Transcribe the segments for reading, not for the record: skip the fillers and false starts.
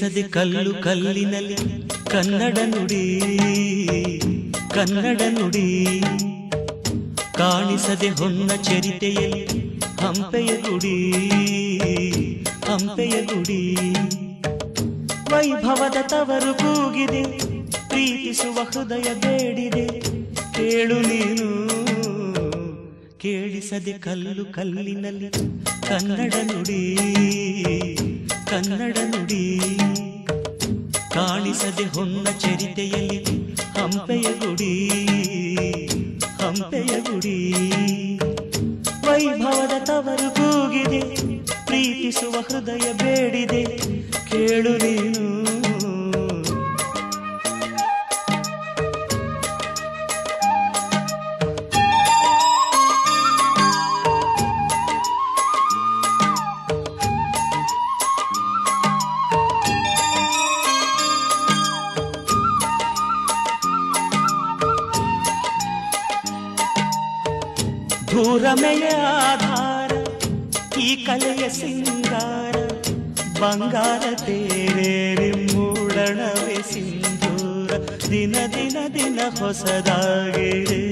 ಕೇಳಿಸದೆ ಕಲ್ಲು ಕಲ್ಲಿನಲ್ಲಿ ಕನ್ನಡ ನುಡಿ ಕನ್ನಡ ನುಡಿ ಕಾಣಿಸದೆ ಹೊನ್ನ ಚರಿತೆಯಲ್ಲಿ ಹಂಪೆಯ ಗುಡಿ ಹಂಪೆಯ ಗುಡಿ ವೈಭವದ ತವರು ಕೂಗಿದೆ ಪ್ರೀತಿಸುವ ಹೃದಯ ಬೇಡಿದೆ ಕೇಳು ನೀನು ಕೇಳಿಸದೆ ಕಲ್ಲು ಕಲ್ಲಿನಲ್ಲಿ ಕನ್ನಡ ನುಡಿ ಕನ್ನಡ ನುಡಿ ಕಾಣಿಸದೆ ಹೊನ್ನ ಚರಿತೆಯಲ್ಲಿ ಹಂಪೆಯ ಗುಡಿ ಹಂಪೆಯ ಗುಡಿ ವೈಭವದ ತವರು ಕೂಗಿದೆ ಪ್ರೀತಿಸುವ ಹೃದಯ ಬೇಡಿದೆ ಕೇಳು ನೀನು ಭೂರಮೆಯ ಆಧಾರ ಈ ಕಲೆಯ ಸಿಂಗಾರ ಬಂಗಾರ ತೇರೇರಿ ಮೂಡಣವೇ ಸಿಂಧೂರ ದಿನ ದಿನ ದಿನ ಹೊಸದಾಗಿದೆ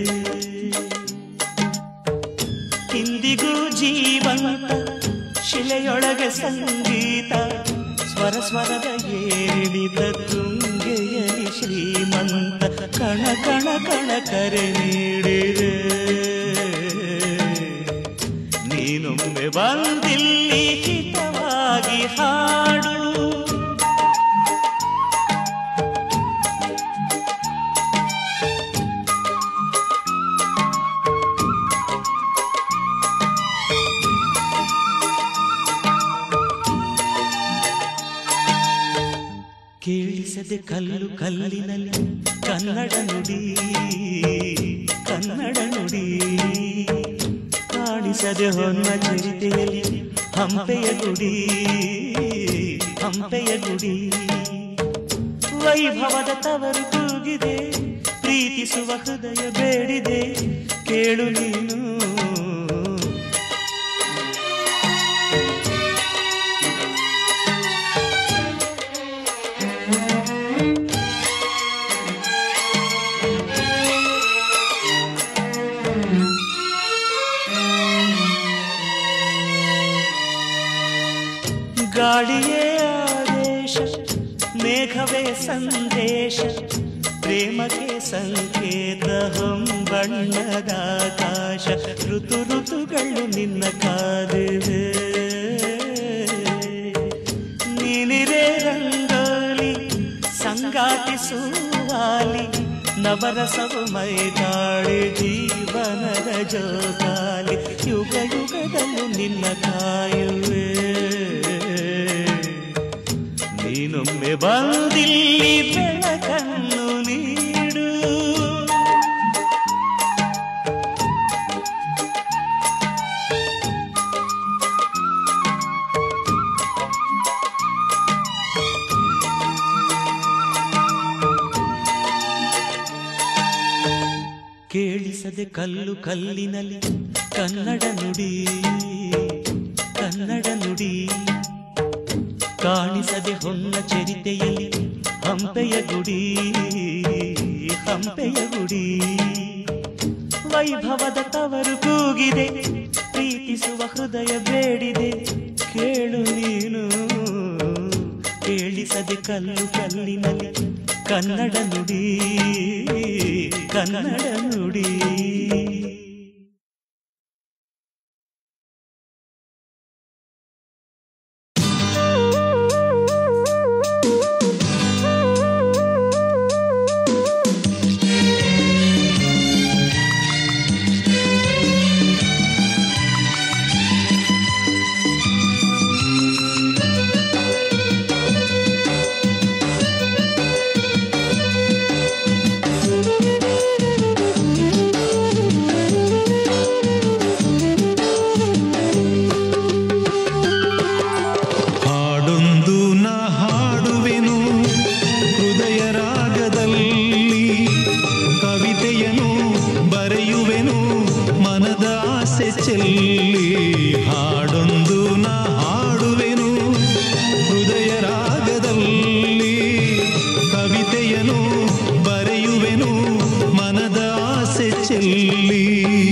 ಇಂದಿಗೂ ಜೀವಂತ ಶಿಲೆಯೊಳಗೆ ಸಂಗೀತ ಸ್ವರ ಸ್ವರದ ಏರಿಳಿದ ತುಂಗೆಯಲಿ ಶ್ರೀಮಂತ ಕಣ ಕಣ ಕಣ ಕರೆ ನೀಡಿದೆ ನೀನೊಮ್ಮೆ ಬಂದಿಲ್ಲಿ ಹಿತವಾಗಿ ಹಾಡು ಕೇಳಿಸದೆ ಕಲ್ಲು ಕಲ್ಲಿನಲ್ಲಿ ಕನ್ನಡ ನುಡಿ ಕನ್ನಡ ನುಡಿ ಕಾಣಿಸದೆ ಹೊನ್ನ ಚರಿತೆಯಲ್ಲಿ ಹಂಪೆಯ ಗುಡಿ ಹಂಪೆಯ ಗುಡಿ ವೈಭವದ ತವರು ಕೂಗಿದೆ ಪ್ರೀತಿಸುವ ಹೃದಯ ಬೇಡಿದೆ ಕೇಳು ನೀನು ಗಾಳಿಯೇ ಆದೇಶ ಮೇಘವೇ ಸಂದೇಶ ಪ್ರೇಮಕ್ಕೆ ಸಂಕೇತ ಹೊಂಬಣ್ಣದ ಆಕಾಶ ಋತು ಋತುಗಳು ನಿನ್ನ ಕಾದಿವೆ ನೀನಿರೇ ರಂಗೋಲಿ ಸಂಗಾತಿಸುವಾಲಿ ನವರಸವು ಮೈದಾಳಿ ಜೀವನದ ಜೋಕಾಲಿ ಯುಗ ಯುಗದಲ್ಲೂ ನಿನ್ನ ಕಾಯುವೆ ನೀನೊಮ್ಮೆ ಬಂದಿಲ್ಲಿ ಬೆಳಕನ್ನು ನೀಡು ಕೇಳಿಸದೆ ಕಲ್ಲು ಕಲ್ಲಿನಲ್ಲಿ ಕನ್ನಡ ನುಡಿ ಕನ್ನಡ ನುಡಿ ಕಾಣಿಸದೆ ಹೊನ್ನ ಚರಿತೆಯಲ್ಲಿ ಹಂಪೆಯ ಗುಡಿ ಹಂಪೆಯ ಗುಡಿ ವೈಭವದ ತವರು ಕೂಗಿದೆ ಪ್ರೀತಿಸುವ ಹೃದಯ ಬೇಡಿದೆ ಕೇಳು ನೀನು ಕೇಳಿಸದೆ ಕಲ್ಲು ಕಲ್ಲಿನಲ್ಲಿ ಕನ್ನಡ ನುಡಿ ಕನ್ನಡ ನುಡಿ ಕವಿತೆಯನು ಬರೆಯುವೆನು ಮನದ ಆಸೆ ಚೆಲ್ಲಿ.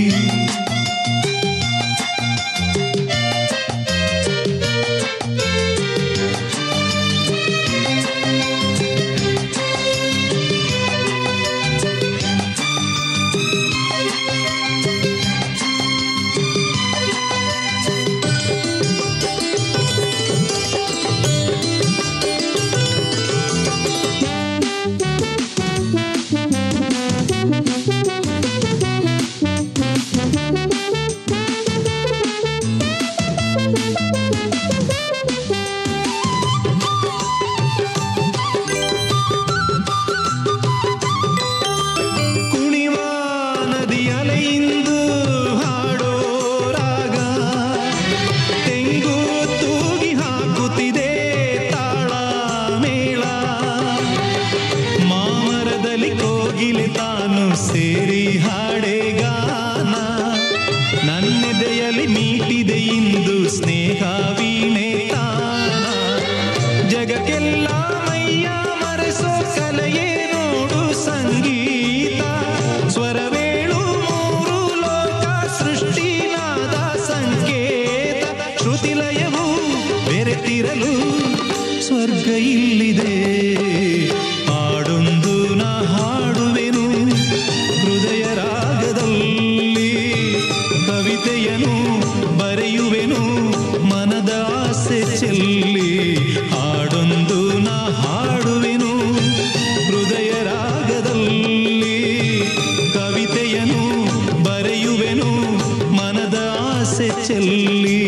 ಸೇರಿ ಹಾಡೆಗಾನ ನನ್ನೆದೆಯಲ್ಲಿ ಮೀಟಿದೆ ಇಂದು ಸ್ನೇಹ ವೀಣೆ ತಾನ. ಜಗಕ್ಕೆಲ್ಲ ಮೈಯ ಮರೆಸೋ ಕಲೆಯೇ ನೋಡು ಸಂಗೀತ. ಸ್ವರವೇಳು ಮೂರು ಲೋಕ ಸೃಷ್ಟಿನಾದ ಸಂಕೇತ. ಶ್ರುತಿಲಯವು ಬೆರೆತಿರಲು ಸ್ವರ್ಗ ಇಲ್ಲಿದೆ. ಹಾಡೊಂದು ನಾ ಹಾಡುವೆನು ಹೃದಯ ರಾಗದಲ್ಲಿ. ಕವಿತೆಯನು ಬರೆಯುವೆನು ಮನದ ಆಸೆ ಚೆಲ್ಲಿ. ಹಾಡೊಂದು ನಾ ಹಾಡುವೆನು ಹೃದಯ ರಾಗದಲ್ಲಿ. ಕವಿತೆಯನು ಬರೆಯುವೆನು ಮನದ ಆಸೆ ಚೆಲ್ಲಿ.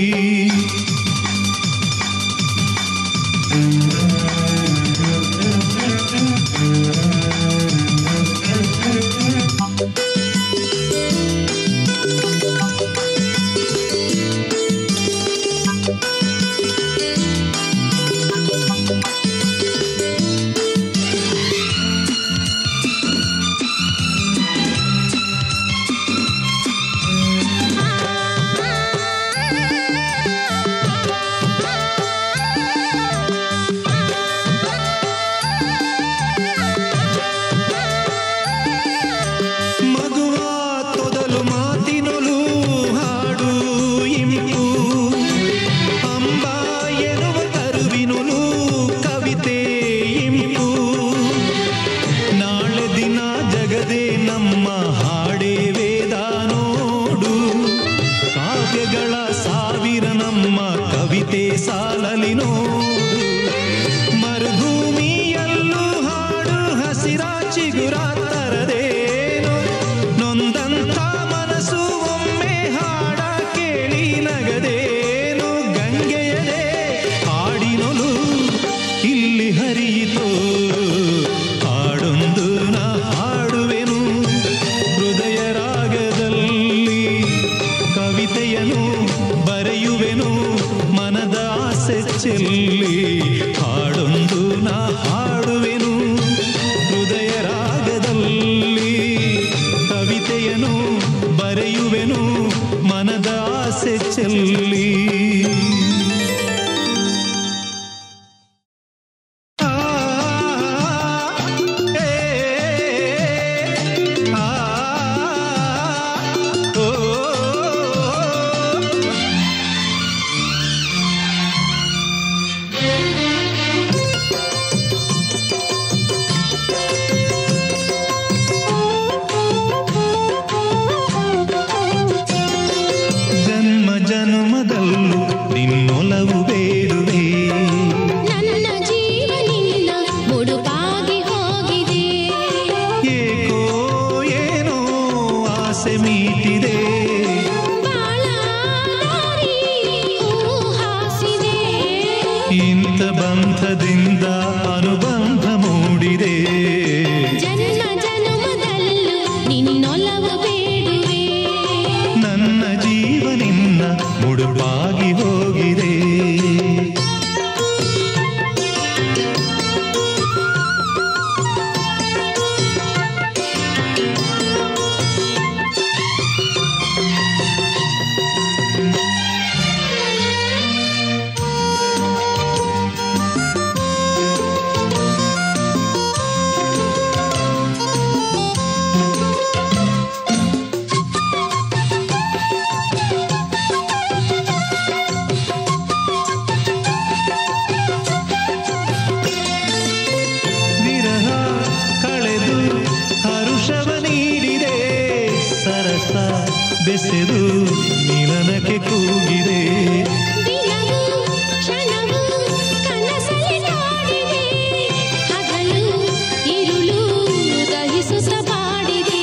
ನಮ್ಮ ಹಾಡೇ ವೇದ ನೋಡು. ಕಾವ್ಯಗಳ ಸಾವಿರ ನಮ್ಮ ಕವಿತೆ ಸಾಲಲಿ ನೋಡು. ಮರುಭೂಮಿಯಲ್ಲೂ ಹಾಡು ಹಸಿರ ಚಿಗುರ ತರದೇನು. ನೊಂದಂಥ ಮನಸ್ಸು ಒಮ್ಮೆ ಹಾಡ ಕೇಳಿ ನಗದೇನು. ಗಂಗೆಯದೇ ಹಾಡಿನೊಲು ಇಲ್ಲಿ ಹರಿಯಿತು. ಹಾಡೊಂದು ನಾ ಹಾಡುವೆನು ಹೃದಯ ರಾಗದಲ್ಲಿ. ಕವಿತೆಯನು ಬರೆಯುವೆನು ಮನದ ಆಸೆ ಚೆಲ್ಲಿ. ಹಾಡೊಂದು ನಾ ಹಾಡುವೆನು ಹೃದಯ ರಾಗದಲ್ಲಿ. ರಭಸ ಬೆಸೆದು ಮಿಲನಕ್ಕೆ ಕೂಗಿದೆ. ದಿನವೂ ಕ್ಷಣವೂ ಕನಸಲ್ಲಿ ಕಾಡಿದೆ, ಹಗಲು ಇರುಳು ದಹಿಸುತ್ತ ಬಾಡಿದೆ.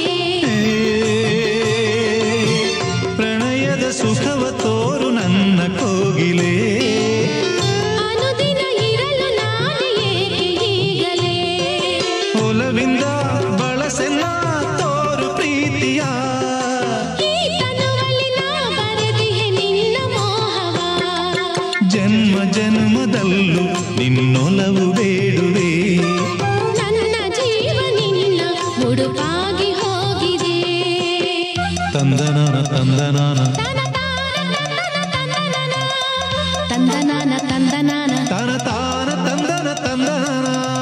ಪ್ರಣಯದ ಸುಖವ ತೋರು ನನ್ನ ಕೋಗಿಲೆ, ಅನುದಿನ ಇರಲು ನಾನೇ ಏಕೆ ಈಗಲೇ. ಒಲವಿಂದ ಬಳಸೆನ್ನ ತೋರು ಪ್ರೀತಿಯ, ಈ ತನುವಲ್ಲಿ ನಾ ಬರೆದಿಹೆ ನಿನ್ನ ಮೋಹವ. ಜನ್ಮ ಜನ್ಮದಲ್ಲೂ ನಿನ್ನೊಲವು ಬೇಡುವೆ. ನನ್ನ ಜೀವ ನಿನ್ನ ಮುಡುಪಾಗಿ ಹೋಗಿದೆ. ತಂದನಾನ ತಂದನಾನ ತಂದನಾನ ತಂದನಾನ ತಾನ ತಾನ ತಂದನ ತಂದನಾನ.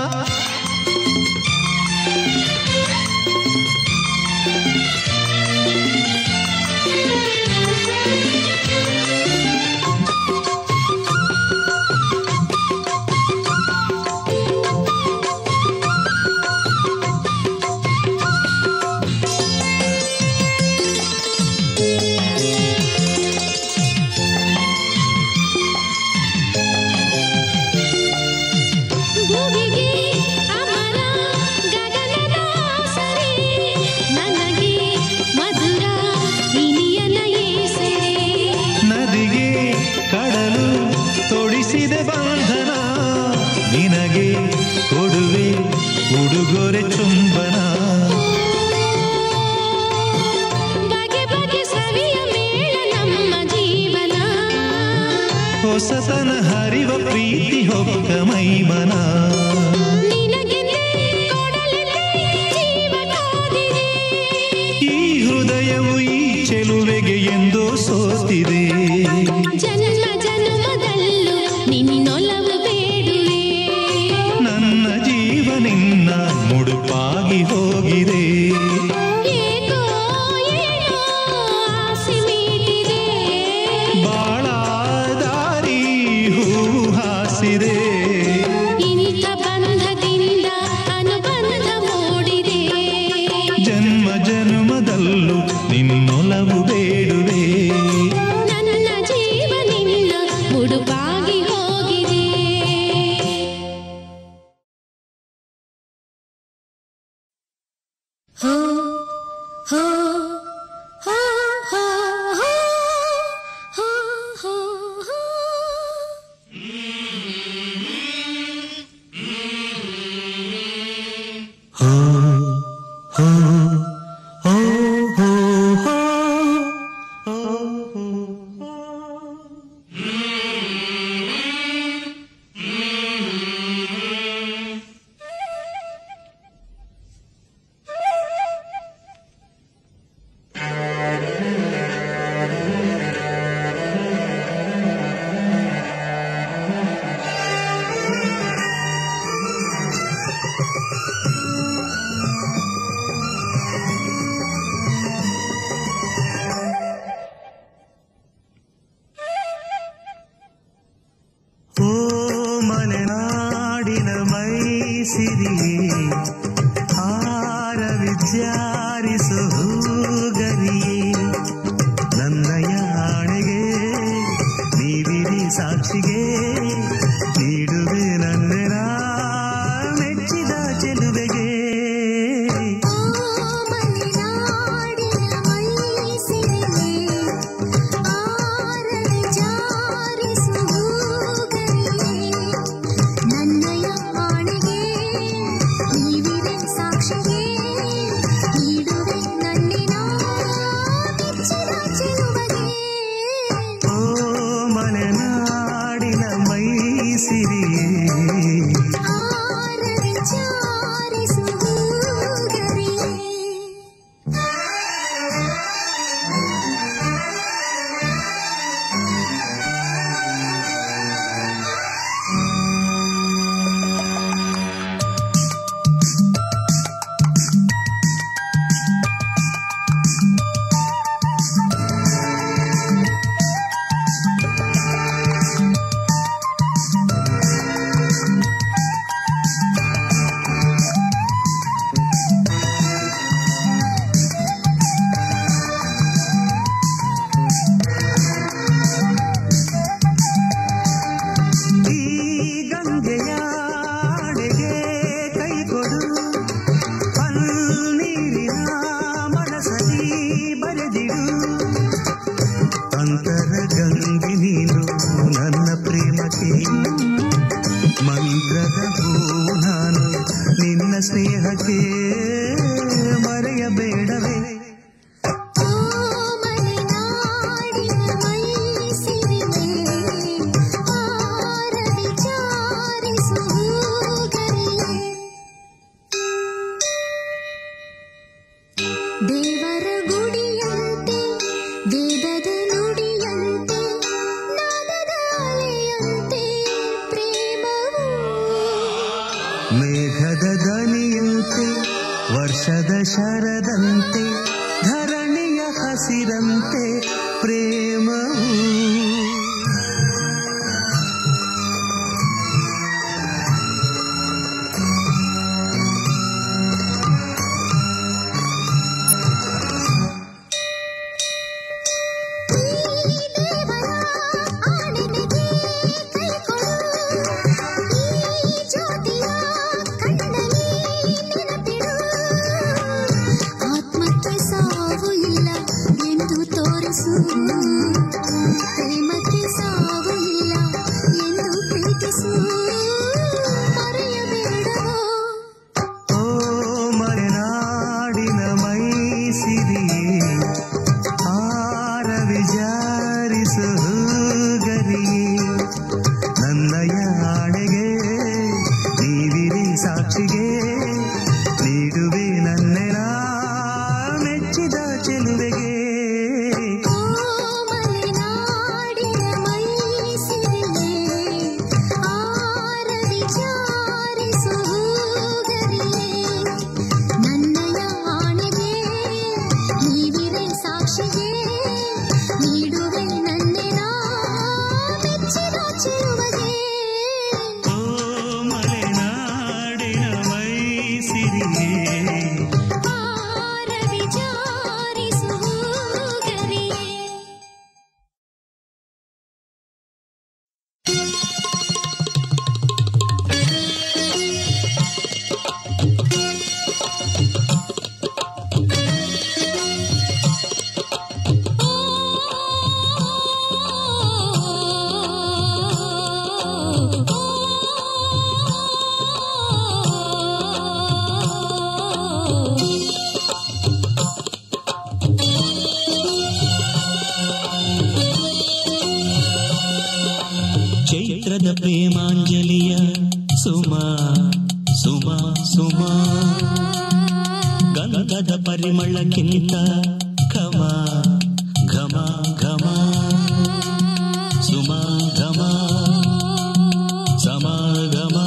ಭುವಿಗೆ ಅಮರ ಗಗನದ ಸರಿ, ನನಗೆ ಮಧುರ ಇನಿಯನ ಏಸರೆ. ನದಿಗೆ ಕಡಲು ತೊಡಿಸಿದೆ ಬಂಧನ, ನಿನಗೆ ಕೊಡುವೆ ಉಡುಗೊರೆ ಚುಂಬನ. ಬಗೆ ಬಗೆ ಸವಿಯ ಮೇಳ ನಮ್ಮ ಜೀವನ, ಹೊಸತನ ಹರಿವ ಪ್ರೀತಿ ಹೊಕ್ಕ ಮೈಮನ. ನಿನಗೆಂದೇ ಕೊಡಲೆಂದೇ ಜೀವ ಕಾದಿದೆ. ಈ ಹೃದಯವು ಈ ಚೆಲುವೆಗೆ ಎಂದೋ ಸೋತಿದೆ. ಜನ್ಮ ಜನ್ಮದಲ್ಲೂ ನಿನ್ನೊಲವು ಬೇಡುವೆ. ನನ್ನ ಜೀವ ನಿನ್ನ ಮುಡುಪಾಗಿ ಹೋಗಿದೆ. ಏಕೋ ಏನೋ ಆಸೆ ಮೀಟಿದೆ, ಬಾಳ ದಾರಿ ಹೂವು ಹಾಸಿದೆ. ಇನಿತ ಬಂಧದಿಂದ ಅನುಬಂಧ ಮೂಡಿದೆ. ಜನ್ಮ ಜನ್ಮದಲ್ಲೂ ನಿನ್ನೊಲವು ಬೇಡುವೆ. ನನ್ನ ಜೀವ ನಿನ್ನ ಮುಡುಪಾಗಿ ಹೋಗಿದೆ. ಹೋ ಹೋ ಹೋ ಹೋ ಹೋ ಹೋ ಹೋ ಹೋ. ಹೋ ಹೋ ಹೋ ಹೋ ಹೋ ಹೋ ಹೋ. ಓ ಮಲೆನಾಡಿನ ಮೈಸಿರಿಯೇ, ಹಾರ ವಿಚಾರಿಸು ಹೂಗರಿಯೇ, ನನ್ನಯ ಆಣೆಗೆ ನೀವಿರಿ ಸಾಕ್ಷಿಗೆ, ನೀಡುವೆ ನನ್ನೆನ ಮೆಚ್ಚಿದ ಚೆಲುವೆಗೆ. ನನ್ನಯ ಆಣೆಗೆ ನೀವಿರಿ ನಿನ್ನ ಸ್ನೇಹಕ್ಕೆ ಮರೆಯಬೇಡವೇ ದೇವರ ಗುಡಿಯಂತೆ ವೇದದ ನುಡಿಯಂತೆ ನಾದದ ಅಲೆಯಂತೆ ಪ್ರೇಮವು ಮೇಘದ ದನಿಯಂತೆ ವರ್ಷದ ಶರದಂತೆ ಧರಣಿಯ ಹಸಿರಂತೆ ಪ್ರೇಮವು ಪ್ರೇಮಕ್ಕೆ ಸಾವು ಇಲ್ಲ ಎಂದು ಪ್ರೀತಿಸು ಮರೆಯಬೇಡವೋ ಓ ಮಲೆನಾಡಿನ ಮೈಸಿರಿಯೇ ಆರ ವಿಚಾರಿಸು ಗರಿಯೇ ನನ್ನಯ ಆಣೆಗೆ ನೀವಿರಿ ಸಾಕ್ಷಿಗೆ ನೀಡುವೆ ನನ್ನೆನ ಮೆಚ್ಚಿದ ಚೆಲುವೆಗೆ ಚೈತ್ರದ ಪ್ರೇಮಾಂಜಲಿಯ ಸುಮಾ ಸುಮಾ ಸುಮಾ ಗಂಧದ ಪರಿಮಳಕ್ಕಿಂತ ಘಮ ಘಮ ಘಮ ಸುಮಾ ಘಮ ಸಮಾಗಮ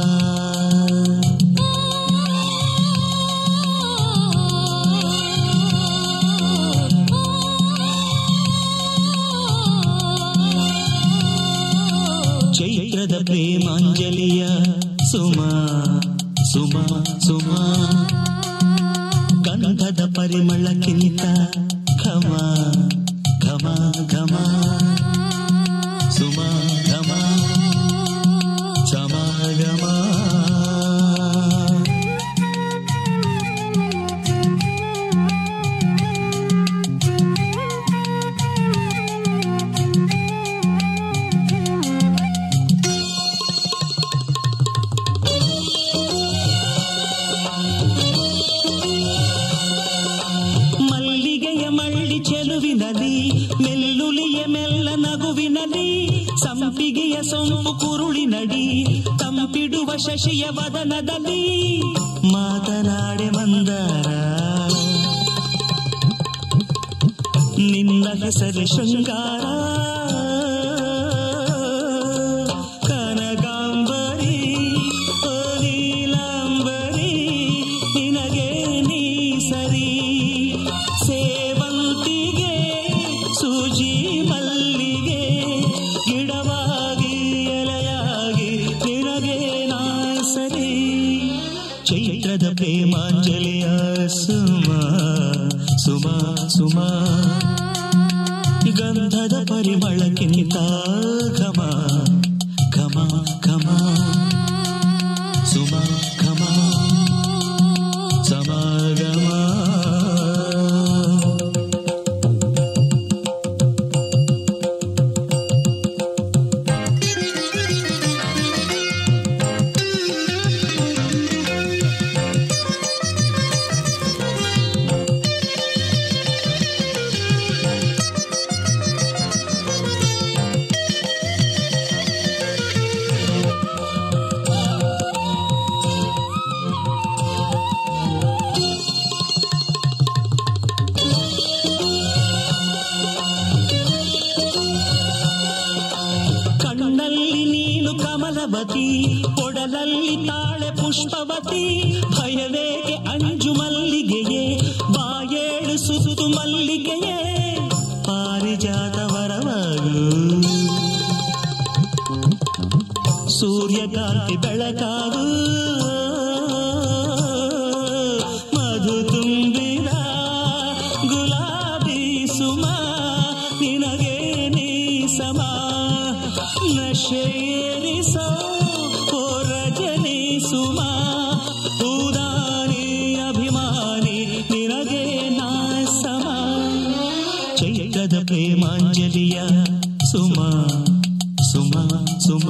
ಚೈತ್ರದ ಪ್ರೇಮಾಂಜಲಿಯ ಸುಮಾ ಸುಮಾ ಸುಮಾ ಗಂಧದ ಪರಿಮಳಕ್ಕಿಂತ ಘಮ ಘಮ ಘಮ ಸುಮಾ ಘಮ ಸಮಾಗಮ ಚೆಲುವಿನಲ್ಲಿ ಮೆಲ್ಲುಲಿಯ ಮೆಲ್ಲ ನಗುವಿನಲ್ಲಿ ಸಂಪಿಗೆಯ ಸೊಂಪು ಕುರುಳಿನಡಿ ತಂಪಿಡುವ ಶಶಿಯ ವದನದಲ್ಲಿ ಮಾತನಾಡೆ ಮಂದಾರ ನಿನ್ನ ಹೆಸರು ಶೃಂಗಾರ ಕನಗಾಂಬರಿ ನೀಲಾಂಬರಿ ನಿನಗೆ ನೀ ಸರಿ ಸೇವಂತಿಗೆ ಸೂಜಿ ಮಲ್ಲಿಗೆ ಗಿಡವಾಗಿ ಎಲೆಯಾಗಿ ನಿನಗೆ ನಾ ಸರಿ ಚೈತ್ರದ ಪ್ರೇಮಾಂಜಲಿಯ ಸುಮಾ ಸುಮಾ ಸುಮಾ ಗಂಧದ ಪರಿಮಳಕ್ಕಿಂತ ಘಮ ಘಮ ಘಮ ಸುಮಾ ಘಮ ಸಮಾಗಮ ಸುಮತಿ ಕೊಡಲಲ್ಲಿ ತಾಳೆ ಪುಷ್ಪವತಿ ಭಯವೇಗೆ ಅಂಜು ಮಲ್ಲಿಗೆಯೇ ಬಾಯೇಳು ಸುತ್ತು ಮಲ್ಲಿಗೆಯೇ ಪಾರಿಜಾತ ವರವಾಗು ಸೂರ್ಯಕಾಂತಿ ಬೆಳಕಾಗು ಮಧು ತುಂಬಿದ ಗುಲಾಬಿ ಸುಮ ನಿನಗೆ ನೀ ಸಮ ನಶೇರಿಸೋ ಓ ರಜನಿ ಸುಮ ಉದಾನಿ ಅಭಿಮಾನಿ ನಿನಗೆ ನಾ ಸಮ ಚೈತ್ರದ ಪ್ರೇಮಾಂಜಲಿಯ ಸುಮ ಸುಮ ಸುಮ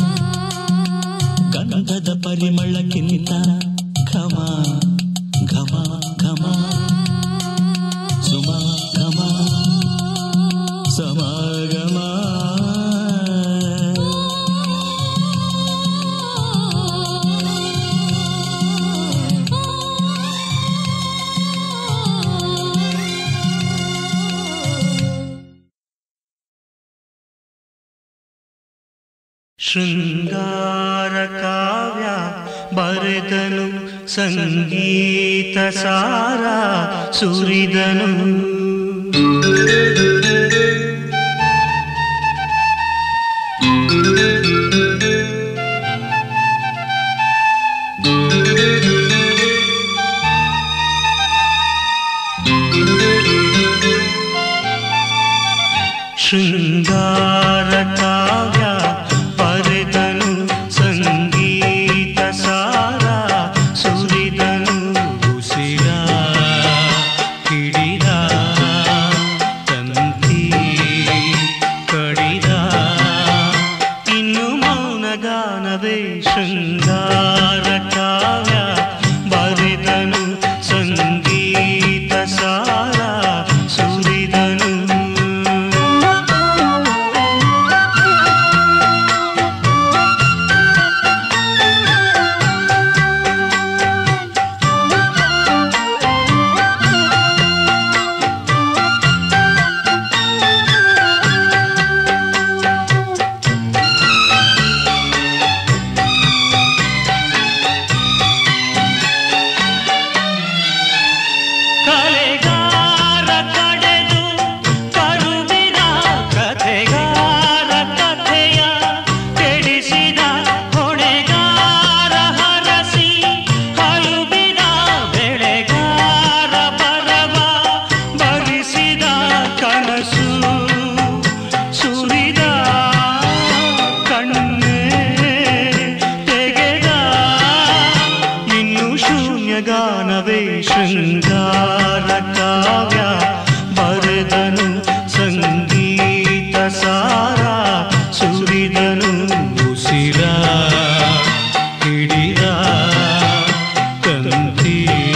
ಗಂಧದ ಪರಿಮಳಕ್ಕಿಂತ ಘಮ ಘಮ ಘಮ ಸುಮ ಘಮ ಸಮಾಗಮ ಶೃಂಗಾರ ಕಾವ್ಯ ಬರೆದನು ಸಂಗೀತ ಸಾರ ಸುರಿದನು ಶೃಂಗಾರ ಕಾವ್ಯ ಬರೆದನು ಸಂಗೀತ ಸಾರ ಸುರಿದನು ಉಸಿರ ಹಿಡಿದ ತಂತಿ ಕಡಿದ ಇನ್ನು ಮೌನಗಾನವೇ ಶೃಂಗಾರ ಕಾವ್ಯ ಬರೆದನು ಸಂಗೀತ ಸಾರ ಸುರಿದನು ಗಾನವೇ ಶೃಂಗಾರ ಕಾವ್ಯ ಬರೆದನು ಸಂಗೀತ ಸಾರ ಸುರಿದನು ಉಸಿರ ಹಿಡಿದ ತಂತಿ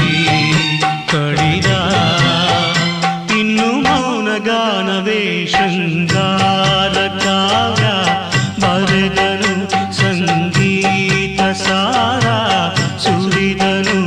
ಕಡಿದ ಇನ್ನು ಮೌನಗಾನವೇ ಶೃಂಗಾರ ಕಾವ್ಯ ಬರೆದನು ಸಂಗೀತ ಸಾರ ಸುರಿದನು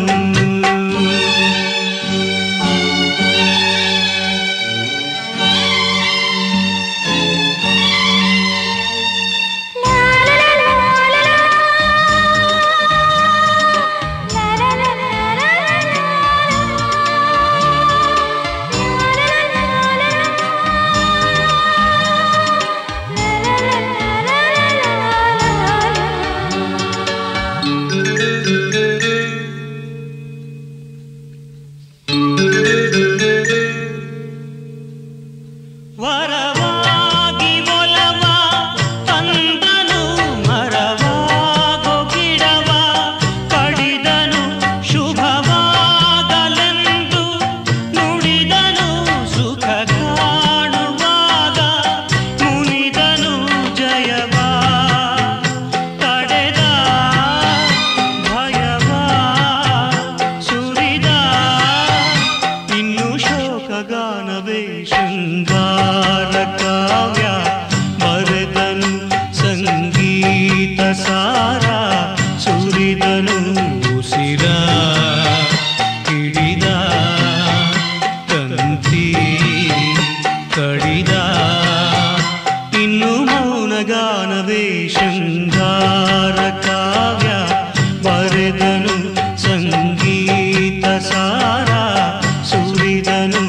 ಸಾರ ಸುರಿದನು.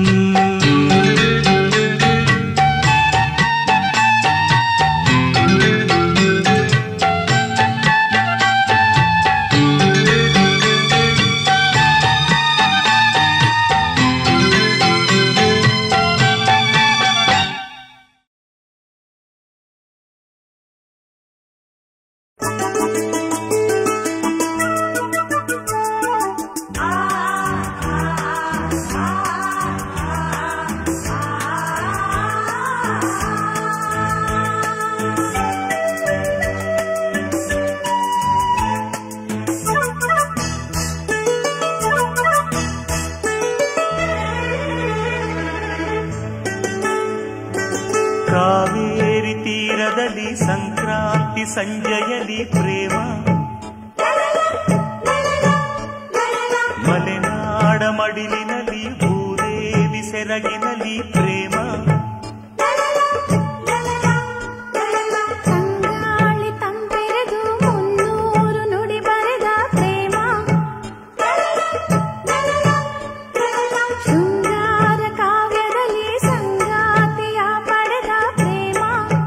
ಕಾವೇರಿ ತೀರದಲ್ಲಿ ಸಂಕ್ರಾಂತಿ ಸಂಜೆಯಲ್ಲಿ ಪ್ರೇಮ, ಮಲೆನಾಡ ಮಡಿಲಿನಲ್ಲಿ ಭೂದೇವಿ ಸೆರಗಿನಲ್ಲಿ ಪ್ರೇಮ, ತಂಗಾಳಿ ತಂಪೆರೆದು 300 ನುಡಿ ಬರೆದ ಪ್ರೇಮ, ಶೃಂಗಾರ ಕಾವ್ಯದಲ್ಲಿ ಸಂಗಾತಿಯ ಪಡೆದ ಪ್ರೇಮ,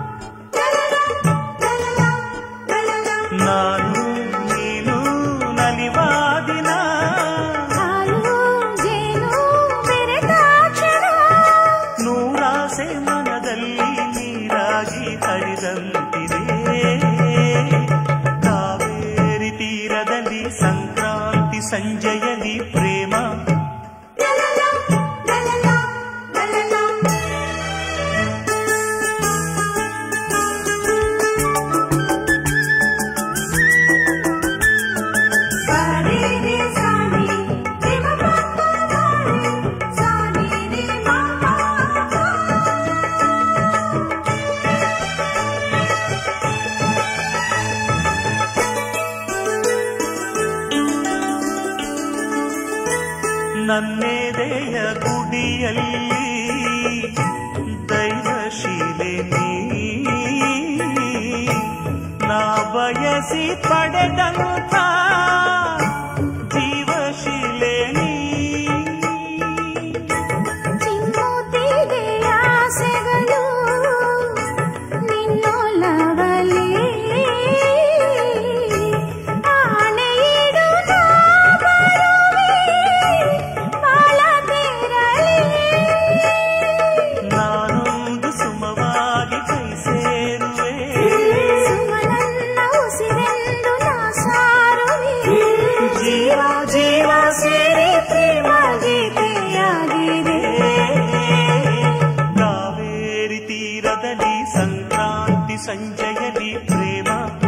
ನಾನು ನೀನು ನಲಿವಾದಿನ ಹಾಲು ಜೇನು ಬೆರೆತ ಕ್ಷಣ, ನೂರಾಸೆ ಮನದಲ್ಲಿ ನೀರಾಗಿ ಹರಿದಂತಿದೆ. ಕಾವೇರಿ ತೀರದಲ್ಲಿ ಸಂಕ್ರಾಂತಿ ಸಂಜೆಯಲ್ಲಿ ಪ್ರೇಮ, ನನ್ನೆದೆಯ ಗುಡಿಯಲ್ಲಿ ದೈವಶೀಲೆ ನೀ, ನಾ ಬಯಸಿ ಪಡೆದಂತ ಜೀವಶೀಲೆ ನೀ, ಚಿಮ್ಮುತ್ತಿದೆ ಆಸೆಗಳು ನಿನ್ನೊಲವಲಿ, ಆಣೆಯಿಡು ನಾ ಬರುವೆ ಬಾಳ ತೀರಲಿ, ನಾನೊಂದು ಸುಮವಾಗಿ ಕೈ ಸೇರುವೆ, ಸುಮನನ್ನ ಉಸಿರೆಂದು ನಾ ಸಾರುವೆ, ಜೀವ ಜೀವ ಸೇರಿ ಪ್ರೇಮ ಗೀತೆಯಾಗಿದೆ. ಕಾವೇರಿ ತೀರದಲ್ಲಿ ಸಂಕ್ರಾಂತಿ ಸಂಜೆಯಲ್ಲಿ ಪ್ರೇಮ,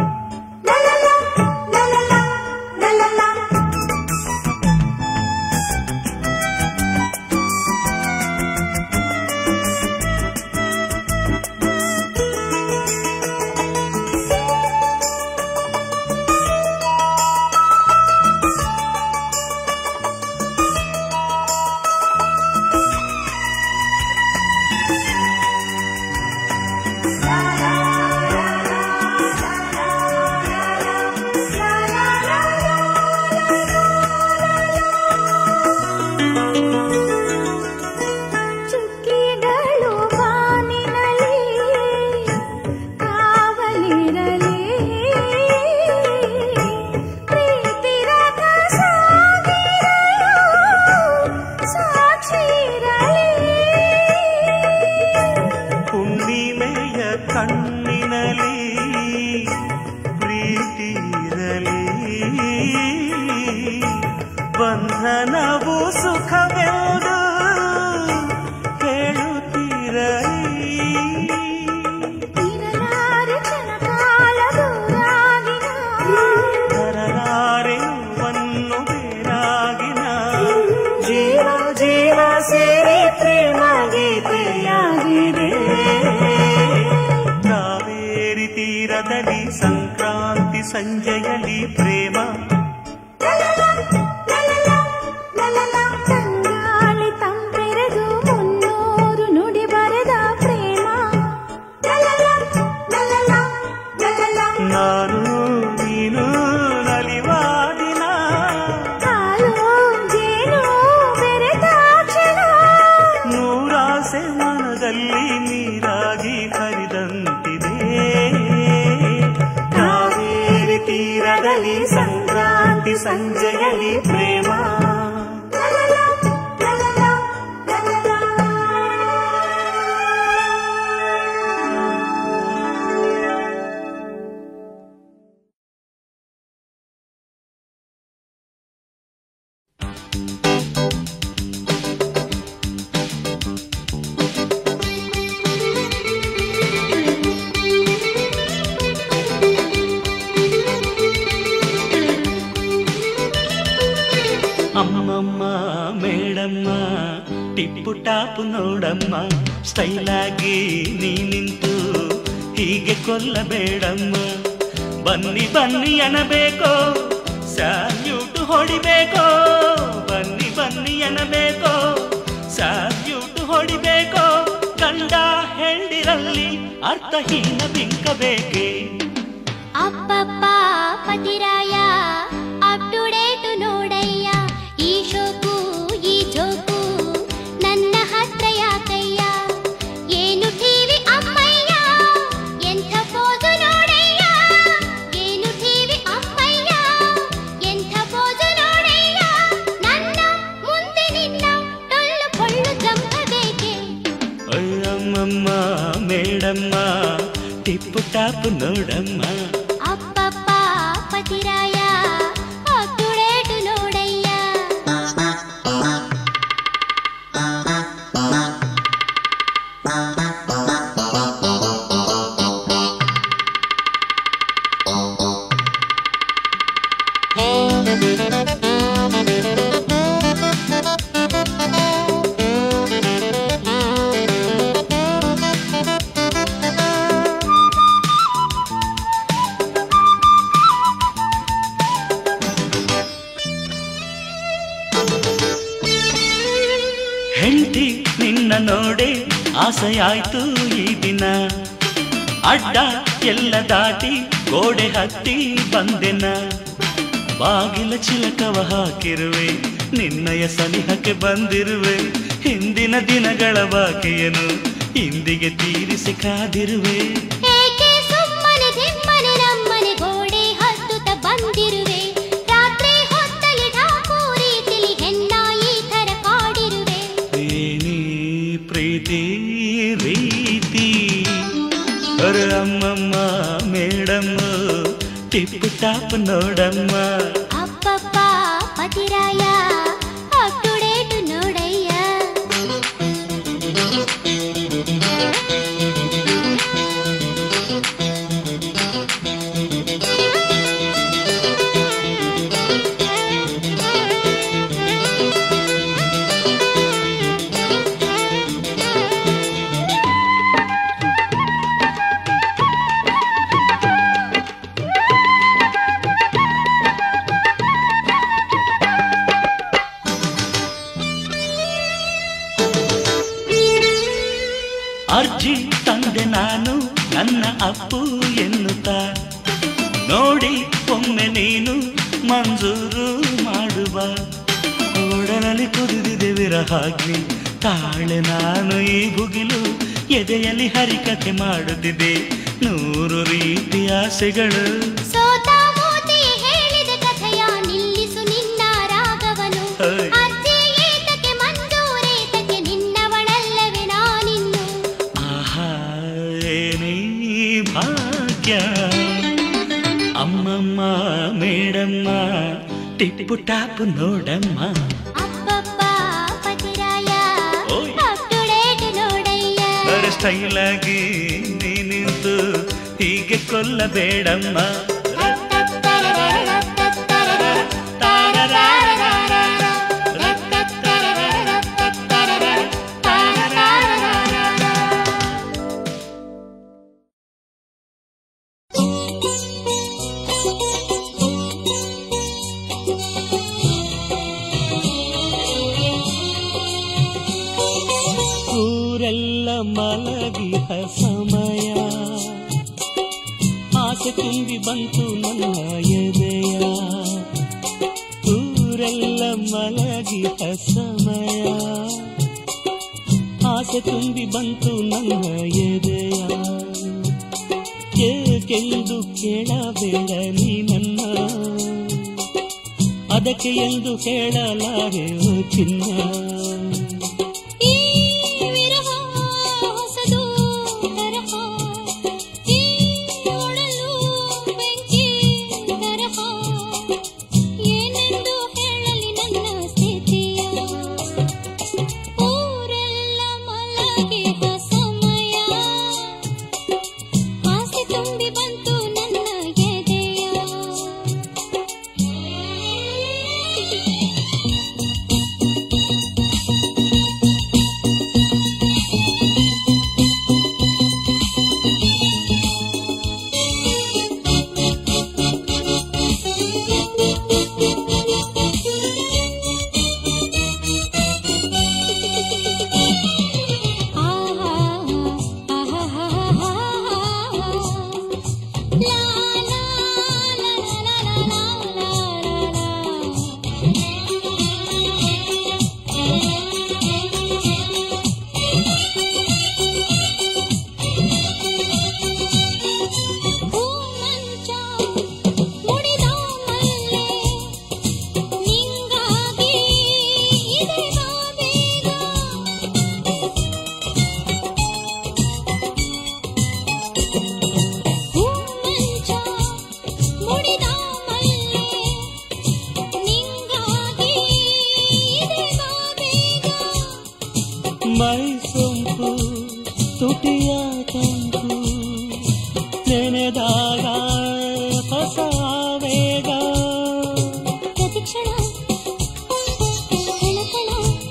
ಚುಕ್ಕಿಗಳು ಬಾನಿನಲ್ಲಿ ಕಾವಲಿರಲಿ, ಪ್ರೀತಿ ರಥ ಸಾಗಿರಲು ಸಾಕ್ಷಿರಲಿ, ಹುಣ್ಣಿಮೆಯ ಕಣ್ಣಿನಲ್ಲಿ ಪ್ರೀತಿ ಇರಲಿ, ಬಂಧನವು ಸುಖವೆಂದು ಹೇಳುತ್ತಿರಲಿ, ಇರಲಾರೆ ಕ್ಷಣಕಾಲ ದೂರಾಗಿನ, ತರಲಾರೆಯುವನ್ನು ಬೇರಾಗಿನ, ಜೀವ ಜೀವ ಸೇರಿ ಪ್ರೇಮ ಗೀತೆಯಾಗಿದೆ. ಕಾವೇರಿ ತೀರದಲ್ಲಿ ಸಂಕ್ರಾಂತಿ ಸಂಜೆಯಲ್ಲಿ ಪ್ರೇಮ, ತಂಗಾಳಿ ತಂಪೆರೆದು 300 ನುಡಿ ಬರೆದ ಪ್ರೇಮ, ನಾನು ನೀನು ನಲಿವಾದಿನ ಹಾಲು ಜೇನು ಪ್ರತಿ ಸಂಜೆಯಲ್ಲಿ ಪ್ರೇಮ. ಅಮ್ಮಮ್ಮ ಮೇಡಮ್ಮ ಟಿಪ್ಪು ಟಾಪು ನೋಡಮ್ಮ, ಸ್ಟೈಲಾಗಿ ನೀ ನಿಂತು ಹೀಗೆ ಕೊಲ್ಲಬೇಡಮ್ಮ. ಬನ್ನಿ ಬನ್ನಿ ಅನ್ನಬೇಕೋ, ಸ್ಯಾಲ್ಯೂಟ್ ಹೊಡಿಬೇಕೋ, ಬನ್ನಿ ಬನ್ನಿ ಅನ್ನಬೇಕೋ, ಸ್ಯಾಲ್ಯೂಟ್ ಹೊಡಿಬೇಕೋ. ಗಂಡ ಹೆಂಡಿರಲ್ಲಿ ಅರ್ಥಹೀನ ಬಿಂಕಬೇಕೆ. ಅಪ್ಪಪ್ಪ ಪತಿರಾಯ ಅಪ್ ಟು ಡೇಟ್ ನೋಡಯ್ಯ, ಈ ಶೋಕು ಈ ಜೋಕು ನನ್ನ ಹತ್ರ ಯಾಕಯ್ಯ. ಏನು ಟಿವಿ ಅಮ್ಮಯ್ಯ, ಎಂಥ ಪೋಜು ನೋಡಯ್ಯ, ಏನು ಟಿವಿ ಅಮ್ಮಯ್ಯ, ಎಂಥ ಪೋಜು ನೋಡಯ್ಯ. ನನ್ನ ಮುಂದೆ ನಿನ್ನ ಟೊಳ್ಳು ಕೊಳ್ಳು ಜಂಪಬೇಕೆ. ಅಯ್ಯಮ್ಮಮ್ಮ ಮೇಡಮ್ಮ ಟಿಪ್ಪು ಟಾಪು ನೋಡಮ್ಮ. ಅಪ್ಪಪ್ಪ ಪತಿರಾಯ ಅಪ್ ಟು ಡೇಟ್ ನೋಡಯ್ಯ. ಹೆಂಡತಿ ನಿನ್ನ ನೋಡೆ ಆಸೆಯಾಯ್ತು ಈ ದಿನ, ಅಡ್ಡ ಎಲ್ಲ ದಾಟಿ ಗೋಡೆ ಹತ್ತಿ ಬಂದೆನ. ಬಾಗಿಲ ಚಿಲಕವ ಹಾಕಿರುವೆ, ನಿನ್ನಯ ಸನಿಹಕ್ಕೆ ಬಂದಿರುವೆ. ಹಿಂದಿನ ದಿನಗಳ ಬಾಕಿಯನ್ನು ಇಂದಿಗೆ ತೀರಿಸಿ ಕಾದಿರುವೆ. ಏಕೆ ಸುಮ್ಮನೆ ದಿಮ್ಮನೆ ನಮ್ಮನೆ ಗೋಡೆ ಹತ್ತುತ್ತ ಬಂದಿರುವೆ. ರಾತ್ರಿ ಹೊತ್ತಲಿ ಢಾಕು ರೀತಿಲಿ ಹೆಣ್ಣ ಈ ಥರ ಕಾಡಿರುವೆ. ಏನಿ ಪ್ರೀತಿ ರೀತಿ. ಅರೆ ಅಮ್ಮಮ್ಮ ಮೇಡಮ್ಮ ಟಿಪ್ಪು ಟಾಪ್ ನೋಡಮ್ಮ. ಅಪ್ಪಪ್ಪ ಪತಿರಾಯ ಅಪ್ ಟು ಡೇಟ್ ನೋಡಯ್ಯ. ಅರ್ಜಿ ತಂದೆ ನಾನು ನನ್ನ ಅಪ್ಪು ಎನ್ನುತ್ತಾ, ನೋಡಿ ಒಮ್ಮೆ ನೀನು ಮಂಜೂರು ಮಾಡುವ. ಓಡಲಲ್ಲಿ ಕುದಿದಿದೆ ವಿರಹಾಗ್ನಿ, ತಾಳೆ ನಾನು ಈ ಭುಗಿಲು. ಎದೆಯಲ್ಲಿ ಹರಿಕತೆ ಮಾಡುತ್ತಿದೆ 100 ರೀತಿಯ ಆಸೆಗಳು. ಸೋತ ಮೋತಿ ಹೇಳಿದ ಕಥೆಯ ನಿಲ್ಲಿಸು ನಿನ್ನ ರಾಗವನು. ಅರ್ಜಿ ಏತಕ್ಕೆ ಮಂಜೂರೇತಕ್ಕೆ ನಿನ್ನವಳಲ್ಲವೇ ನಾನಿನ್ನು. ಆಹಾ ಏನೇ ಭಾಗ್ಯ. ಅಮ್ಮಮ್ಮ ಮೇಡಮ್ಮ ಟಿಪ್ಪು ಟಾಪು ನೋಡಮ್ಮ. ಅಪ್ಪಪ್ಪ ಪತಿರಾಯ ಓಯ್. ಅಪ್ ಟು ಡೇಟ್ ನೋಡಯ್ಯ. ಸ್ಟೈಲಾಗಿ ನೀ ನಿಂತು ಹೀಗೆ ಕೊಲ್ಲಬೇಡಮ್ಮ. ಊರೆಲ್ಲ ಮಲಗಿಹ ಸಮಯ, ಆಸೆ ತುಂಬಿ ಬಂತು ನನ್ನ ಎದೆಯ. ಊರೆಲ್ಲ ಮಲಗಿಹ ಸಮಯ, ಆಸೆ ತುಂಬಿ ಬಂತು ನನ್ನ ಎದೆಯ. ಏಕೆಂದು ಕೇಳಬೇಡ ನೀ ನನ್ನ, ಅದಕ್ಕೆ ಎಂದು ಕೇಳಲಾರೆ ಚಿನ್ನ. ಈ ವಿರಹ ಹೊಸದು ತರಹ, ಈ ಒಡಲು ಬೆಂಕಿ ತರಹ, ಏನೆಂದು ಹೇಳಲಿ ನನ್ನ ಸ್ಥಿತಿಯ. ಊರೆಲ್ಲ ಮಲಗಿದ ಸಮಯ, ಆಸೆ ತುಂಬಿ ಬಂತು ನನ್ನ ಎದೆಯ. ಮೈ ಸೊಂಪು ತುಟಿಯ ತಂಪು ನೆನೆದಾಗ ಹೊಸ ವೇಗ. ಪ್ರತಿಕ್ಷಣ ಕಣಕಣ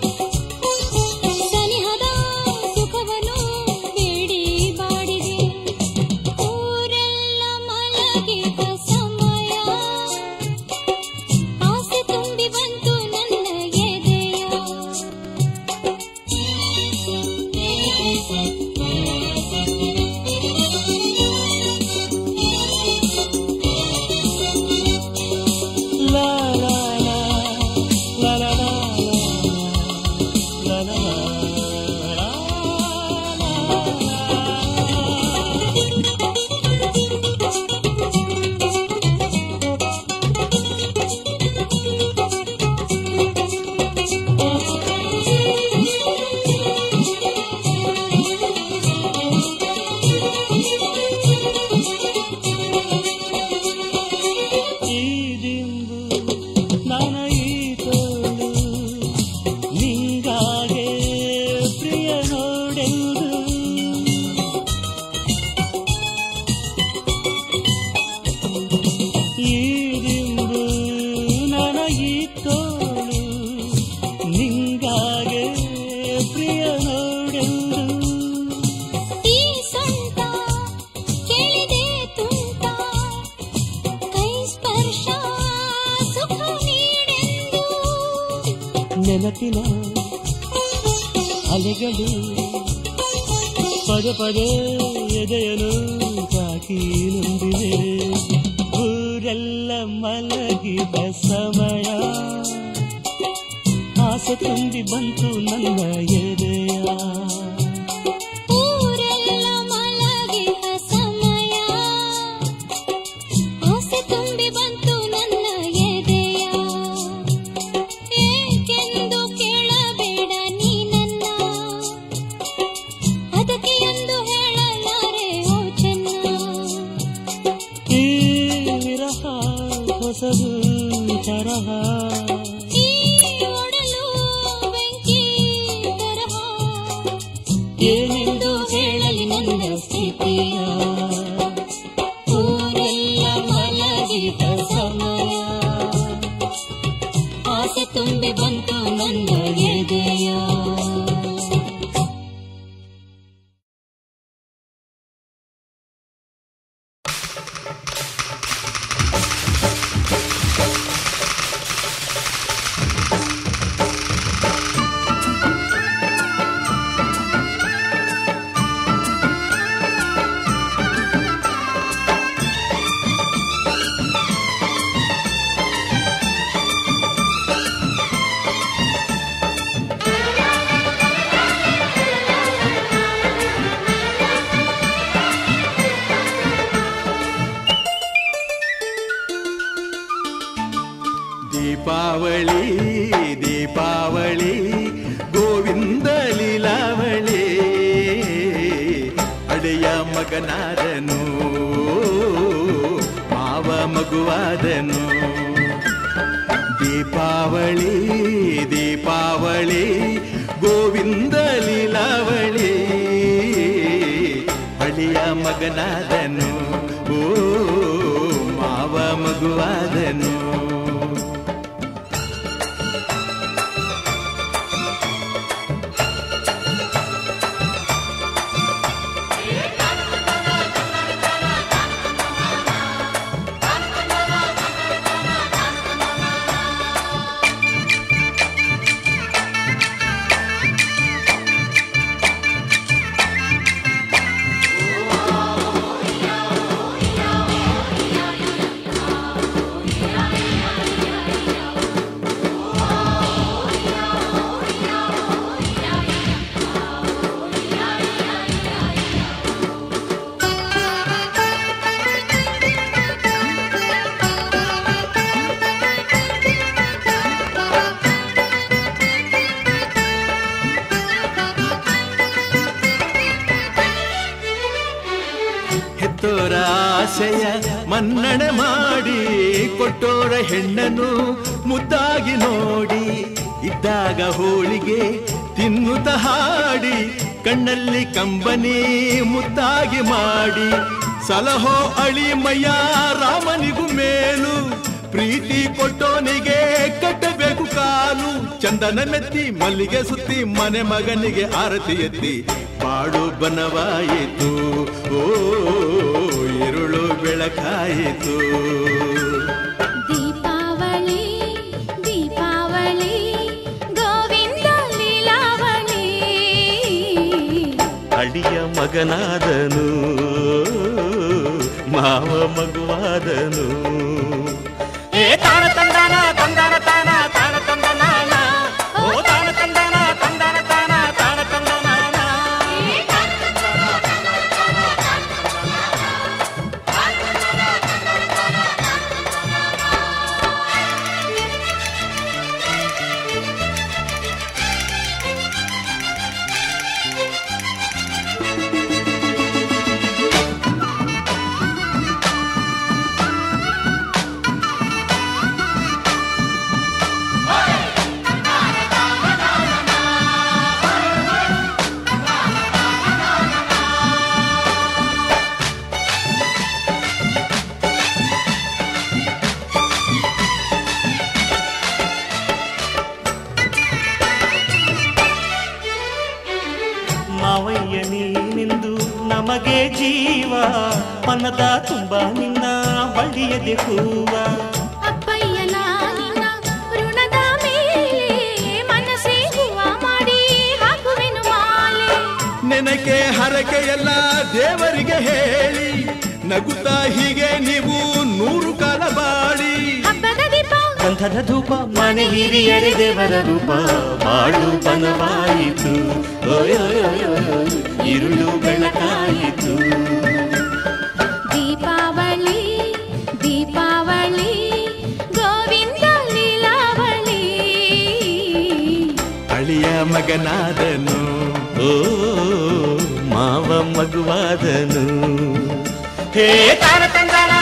ಸನಿಹದ ಸುಖವನ್ನು ಬೇಡಿ ಬಾಡಿದೆ. ಊರೆಲ್ಲ ಮಲಗಿದ ಸಮಯ, ಆಸೆ ತುಂಬಿ ಬಂತು ನನ್ನ ಎದೆಯ. ಲಾ ಲಾ ಲಾ ಲಾ ಲಾ ಲಾ ಲಾ ಲಾ ಲಾ. ಈ ದಿಂಬು ನನ್ನ ಈ ತೋಳು ನಿಂಗಾಗೆ ಪ್ರಿಯ ನೋಡೆಂದು. ಈ ದಿಂಬು ನನ್ನ ಈ ತೋಳು ನಿಂಗಾಗೆ ಪ್ರಿಯ ನೋಡೆಂದು. ಈ ಸೊಂಟ ಕೇಳಿದೆ ತುಂಟ, ಕೈ ಸ್ಪರ್ಶ ಸುಖ ನೀಡೆಂದು. ನೆನಪಿನ ಅಲೆಗಳು ಪದೇ ಪದೇ ಎದೆಯನು ತಾಕಿ ನೊಂದಿವೆ. ಊರೆಲ್ಲ ಮಲಗಿದ ಸಮಯ, ಆಸೆ ತುಂಬಿ ಬಂತು ನನ್ನ ಎದೆಯ. ಊರೆಲ್ಲ ಮಲಗಿದ ಸಮಯ, ಆಸೆ ತುಂಬಿ ಬಂತು ನನ್ನ ಎದೆಯ. ಏಕೆಂದು ಕೇಳಬೇಡ ನೀ ನನ್ನ, ಅದಕ್ಕೆ ಎಂದು ಹೇಳಲಾರೆ ಓ ಚೆನ್ನ. ಈ ವಿರಹ ಹೊಸದು ತರಹ, ಈ ಒಡಲು ಬೆಂಕಿ ತರಹ, ಏನೆಂದು ಹೇಳಲಿ ನನ್ನ ಸ್ಥಿತಿಯ. ಊರೆಲ್ಲ ಮಲಗಿದ ಸಮಯ, ಆಸೆ ತುಂಬಿ ಬಂತು ನನ್ನ ಎದೆಯ. ಆ ದೀಪಾವಳಿ ದೀಪಾವಳಿ ಗೋವಿಂದ ಲೀಲಾವಳಿ ಅಡೆಯ ಮಗನಾದನು ಮಾವ ಮಗುವಾದನು ದೀಪಾವಳಿ ದೀಪಾವಳಿ ಗೋವಿಂದ ಲೀಲಾವಳಿ ಅಳಿಯ ಮಗನಾದನು ಓ ಮಾವ ಮಗುವಾದನು ಹೆತ್ತೋರ ಆಸೆಯ ಮನ್ನಣೆ ಮಾಡಿ ಕೊಟ್ಟೋರ ಹೆಣ್ಣನು ಮುದ್ದಾಗಿ ನೋಡಿ ಇದ್ದಾಗ ಹೋಳಿಗೆ ತಿನ್ನುತ್ತ ಹಾಡಿ ಕಣ್ಣಲ್ಲಿ ಕಂಬನಿ ಮುದ್ದಾಗಿ ಮಾಡಿ ಸಲಹೋ ಅಳಿಮಯ್ಯ ರಾಮನಿಗೂ ಮೇಲು ಪ್ರೀತಿ ಕೊಟ್ಟೋನಿಗೆ ಕಟ್ಟಬೇಕು ಕಾಲು ಚಂದನ ಮೆತ್ತಿ ಮಲ್ಲಿಗೆ ಸುತ್ತಿ ಮನೆ ಮಗನಿಗೆ ಆರತಿ ಎತ್ತಿ ಬಾಳು ಬನವಾಯಿತು ಓ ഇരുಳು ಬೆಳಕಾಯಿತು ದೀಪಾವಳಿ ದೀಪಾವಳಿ ಗೋವಿಂದ ಲೀಲಾವಳಿ ಅಳಿಯ ಮಗನಾದನು ಮಾವ ಮಗುವಾದನು ಏ ತಾನ ತಂದಾನ ತಂದಾನ ತಾನ ತಾನ ತಂದನಾನ ಓ ತಾನ ತಂದಾನ ತಂದಾನ ತಾನ ತಾನ ತಂದನಾನ ಮಾವಯ್ಯ ನೀನೆಂದು ನಮಗೆ ಜೀವ ಮನದ ತುಂಬ ನಿನ್ನ ಬಳ್ಳಿಯದೆ ಹೂವ ಅಪ್ಪಯ್ಯನ ನಿನ್ನ ಋಣದ ಮೇಲೆ ಮನಸ್ಸೇ ಹೂವ ಮಾಡಿ ಹಾಕುವೆನು ಮಾಲೆ ನೆನಕೆ ಹರಕೆ ಎಲ್ಲ ದೇವರಿಗೆ ಹೇಳಿ ನಗುತ್ತಾ ಹೀಗೆ ನೀವು 100 ಕಾಲ ಬಾಳಿ ಹಬ್ಬದ ದೀಪ ಗಂಧದ ಧೂಪ ಮನೆ ಹಿರಿಯರೆ ದೇವರ ರೂಪ ಬಾಳು ಬನವಾಯಿತು ഇരുಳು ಬೆಳಕಾಯಿತು ದೀಪಾವಳಿ ದೀಪಾವಳಿ ಗೋವಿಂದ ಲೀಲಾವಳಿ ಅಳಿಯ ಮಗನಾದನು ಓ ಮಾವ ಮಗುವಾದನು ಹೇ ತಾನ ತಂದಾನ